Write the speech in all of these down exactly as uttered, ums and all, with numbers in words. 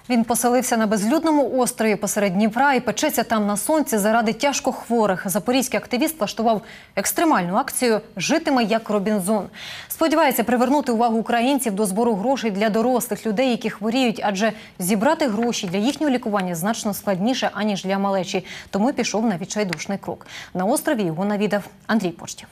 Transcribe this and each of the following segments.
Він поселився на безлюдному острові посеред Дніпра і печеться там на сонці заради тяжкохворих. Запорізький активіст влаштував екстремальну акцію «Житиме як Робінзон». Сподівається привернути увагу українців до збору грошей для дорослих людей, які хворіють, адже зібрати гроші для їхнього лікування значно складніше, аніж для малечі. Тому й пішов на відчайдушний крок. На острові його навідав Андрій Почтєв.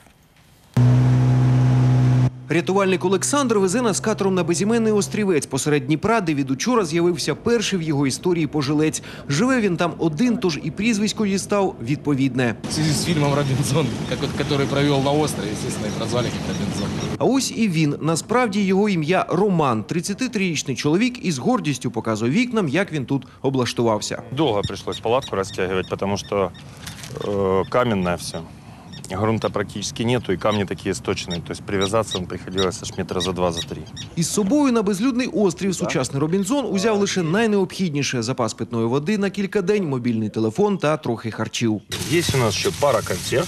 Рятувальник Олександр везе нас катером на безіменний острівець посеред Дніпра, де від учора з'явився перший в його історії пожилець. Живе він там один, тож і прізвисько дістав відповідне. В связи з фільмом «Робінзон», який провів на острові, звісно, і прозвали як Робінзон. А ось і він. Насправді його ім'я Роман. тридцятитрирічний чоловік із гордістю показує вікнам, як він тут облаштувався. Довго прийшлось палатку розтягувати, тому що э, каменне все. Грунта практически нету, и камни такие сточные. То есть привязаться он приходилось аж метра за два, за три. Із собою на безлюдний острів сучасний Робінзон узяв лише найнеобхідніше – запас питної води на кілька день, мобільний телефон та трохи харчів. Є у нас ще пара консерв,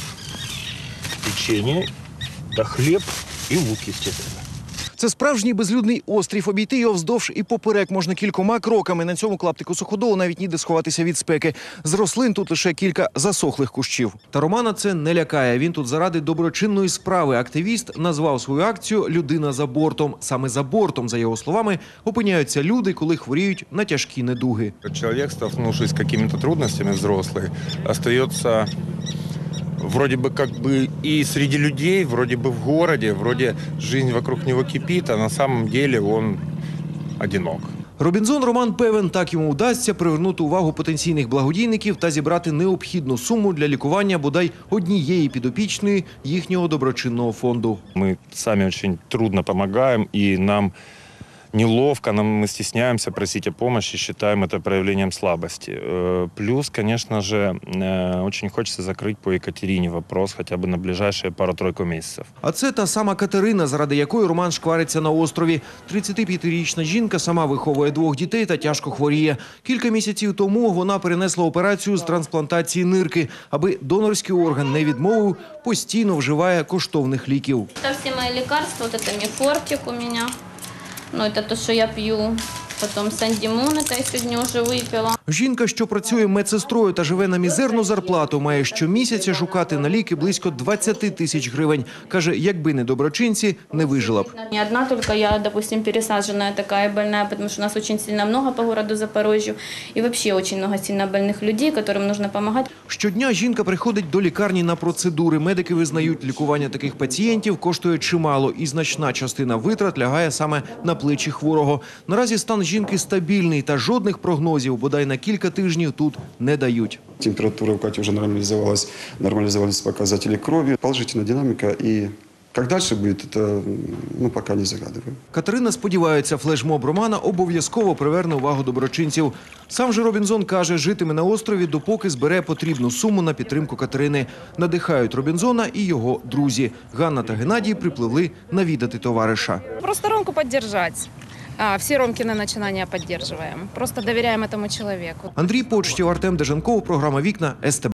печення, та хліб і лук, звісно. Це справжній безлюдний острів. Обійти його вздовж і поперек можна кількома кроками. На цьому клаптику суходолу навіть ніде сховатися від спеки. З рослин тут лише кілька засохлих кущів. Та Романа це не лякає. Він тут заради доброчинної справи. Активіст назвав свою акцію «Людина за бортом». Саме за бортом, за його словами, опиняються люди, коли хворіють на тяжкі недуги. Чоловік, столкнувшись з якимись трудностями взрослих, остається вроде бы как бы и среди людей, вроде бы в городе, вроде жизнь вокруг него кипит, а на самом деле он одинок. Робінзон Роман певен, так йому вдасться привернути увагу потенційних благодійників та зібрати необхідну суму для лікування бодай однієї підопічної їхнього доброчинного фонду. Мы сами очень трудно помогаем, и нам неловко, нам мы стесняемся просить о помощи, считаем это проявлением слабости. Плюс, конечно же, очень хочется закрыть по Екатерине вопрос хотя бы на ближайшие пару-тройку месяцев. А це та сама Катерина, заради якої Роман шквариться на острові. тридцятип'ятирічна жінка сама виховує двох дітей та тяжко хворіє. Кілька місяців тому вона перенесла операцію з трансплантації нирки. Аби донорський орган не відмовив, постійно вживає коштовних ліків. Це всі мої лікарства, вот это міфортик у мене. Ну, це те, що я п'ю. Потім Сандімун, це я сьогодні вже випила. Жінка, що працює медсестрою та живе на мізерну зарплату, має щомісяця шукати на ліки близько двадцяти тисяч гривень. Каже, якби не доброчинці, не вижила б. Не одна, тільки я, допустим, пересаджена така больна, тому що у нас дуже сильно багато по городу Запорожжю. І взагалі дуже багато сильно больних людей, яким потрібно допомагати. Щодня жінка приходить до лікарні на процедури. Медики визнають, лікування таких пацієнтів коштує чимало. І значна частина витрат лягає саме на плечі хворого. Наразі стан жінки стабільний та жодних прогнозів, бодай на кілька тижнів тут не дають. Температура у Каті вже нормалізувалась, нормалізувались показники крові, положительна динаміка і як далі буде, це ну, поки не загадуємо. Катерина сподівається, флешмоб Романа обов'язково приверне увагу доброчинців. Сам же Робінзон каже, житиме на острові, допоки збере потрібну суму на підтримку Катерини. Надихають Робінзона і його друзі. Ганна та Геннадій припливли навідати товариша. Просто Ромку підтримати. А, все Ромкины начинания поддерживаем. Просто доверяем этому человеку. Андрій Почтєв, Артем Деженков, програма «Вікна», ес те бе.